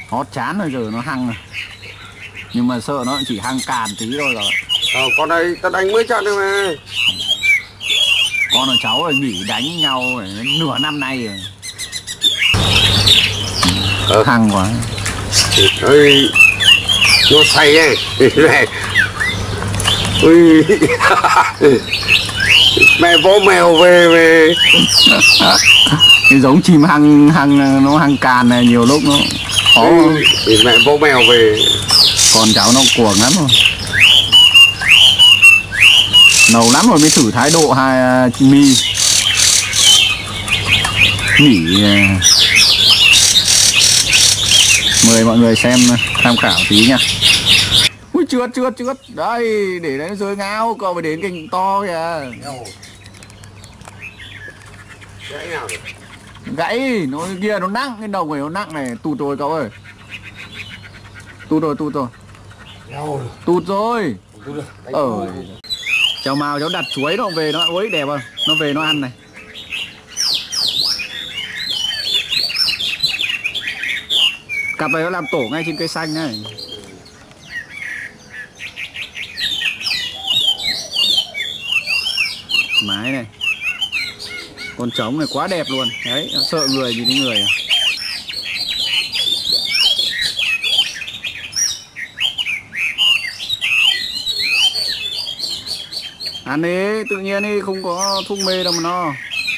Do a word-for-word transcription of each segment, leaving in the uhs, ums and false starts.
Hót chán rồi, giờ nó hăng rồi. Nhưng mà sợ nó chỉ hăng càn tí thôi rồi. Ờ, con đây tao đánh mới chặn được mà. Con của cháu rồi nghỉ đánh nhau nửa năm nay rồi. Ờ. Hăng quá. Ơi, nó say ấy. Này. Ui. Mẹ vỗ mèo về về. Cái giống chim hăng hăng nó hăng càn này nhiều lúc nó khó. Ừ, mẹ vỗ mèo về. Con cháu nó cuồng lắm rồi. Lâu lắm rồi mới thử thái độ hai uh, Mi. Nghỉ uh, mời mọi người xem tham khảo tí nha. Ui trượt trượt trượt. Đây để đấy rơi ngáo. Cậu phải đến cành to kìa. Gãy nào rồi? Gãy nó kia nó nặng, cái đồng này nó nặng này. Tụt rồi cậu ơi. Tụt rồi tụt rồi. Tụt rồi. Ờ. Cháu Mao cháu đặt chuối nó về nó ối đẹp không? Nó về nó ăn này. Cặp này nó làm tổ ngay trên cây xanh này. Mái này. Con trống này quá đẹp luôn. Đấy, sợ người gì đến người à. Ăn đi, tự nhiên đi, không có thuốc mê đâu mà no.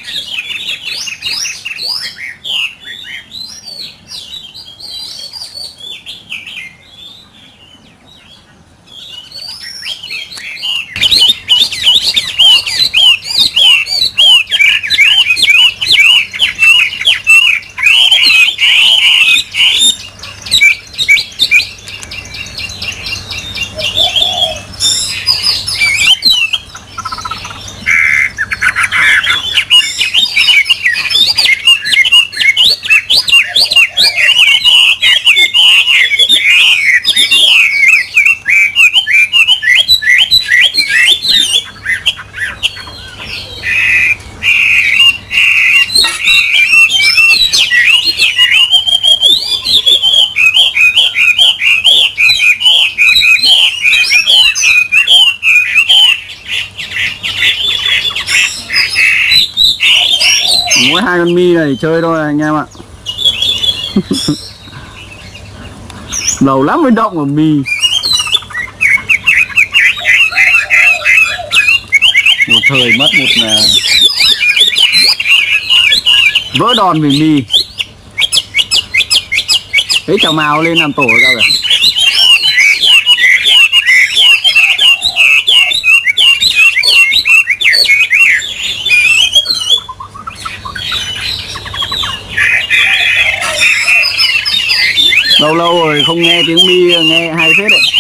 Mỗi hai con Mi này chơi thôi anh em ạ. Lâu lắm mới động của Mi. Một thời mất một là vỡ đòn vì Mi. Thế cháu Mao lên làm tổ rồi các bạn. Lâu lâu rồi không nghe tiếng Mi nghe hay phết đấy.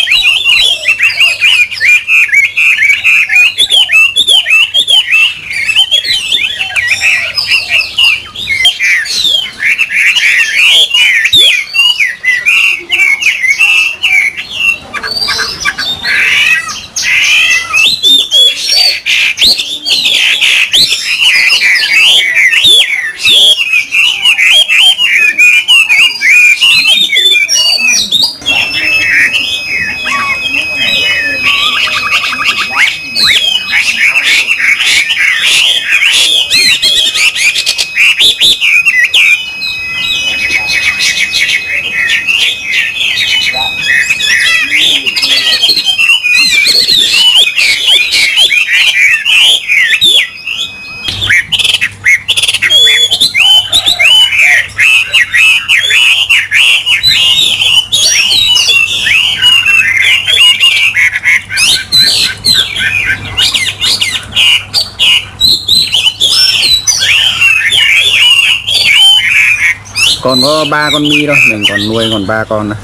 Còn có ba con Mi thôi, mình còn nuôi còn ba con này.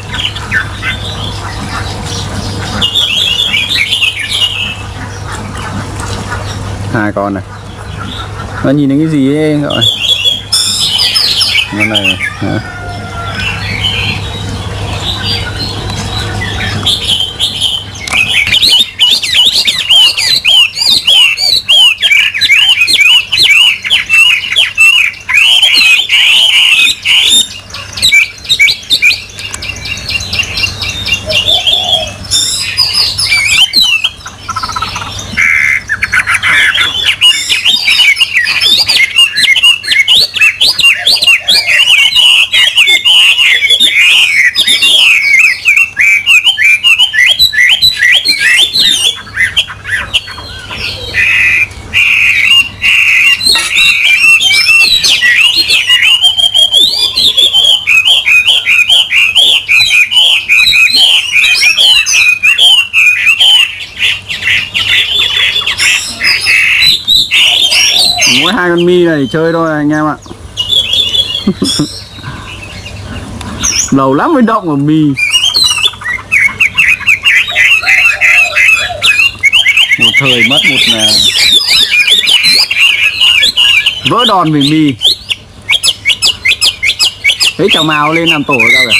Hai con này. Nó nhìn thấy cái gì ấy gọi. Cái này. Hả? mỗi hai con mi này chơi thôi anh em ạ. Lâu lắm mới động vào mi. Một thời mất một là vỡ đòn vì mi. Thấy chào mào lên làm tổ rồi các bạn.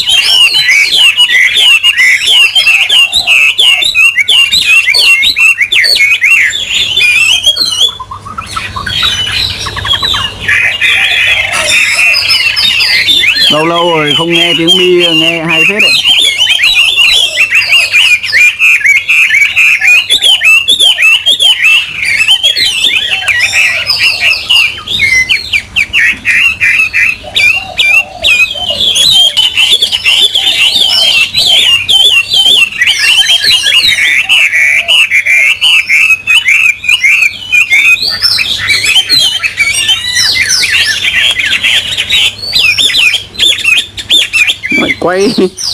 Lâu lâu rồi không nghe tiếng mi nghe hay phết đấy. Quay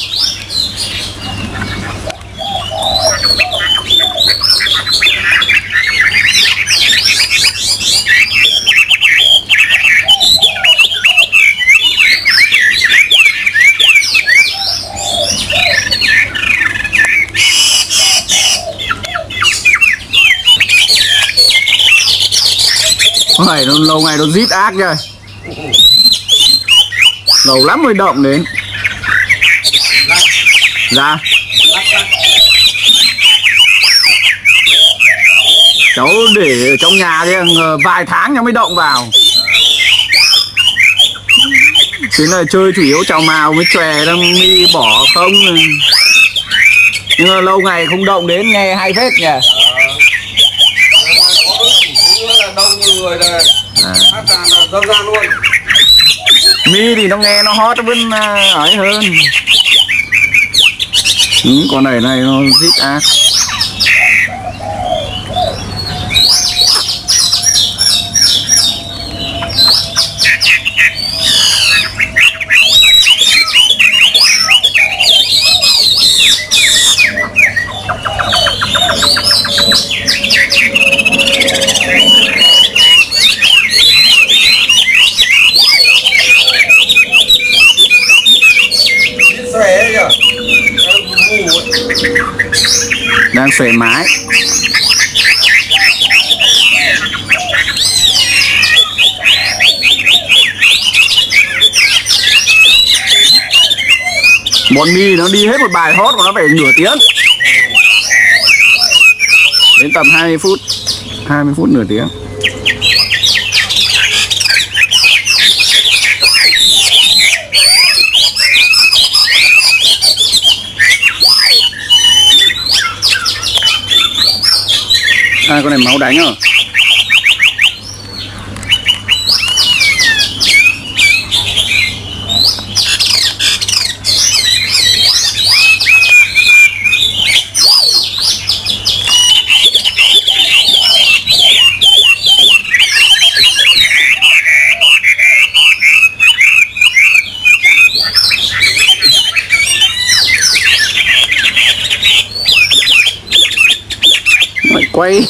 Này nó lâu ngày nó rít ác rồi. Lâu lắm mới động đến. Dạ. Cháu để ở trong nhà đi vài tháng nó mới động vào. Thế là chơi chủ yếu chào mào mới chòe đang mi bỏ không. Nhưng mà lâu ngày không động đến nghe hay phết nhỉ. À. Đông người đây. À. Hát ra là dâm ra luôn. Mi thì nó nghe nó hot nó vẫn ấy hơn. Ừ, con này này nó rít ác. Đang xòe mái. Bọn mi nó đi hết một bài hot của nó phải nửa tiếng. Đến tầm hai mươi phút. hai mươi phút nửa tiếng. À, con này máu đánh rồi. Mày quay.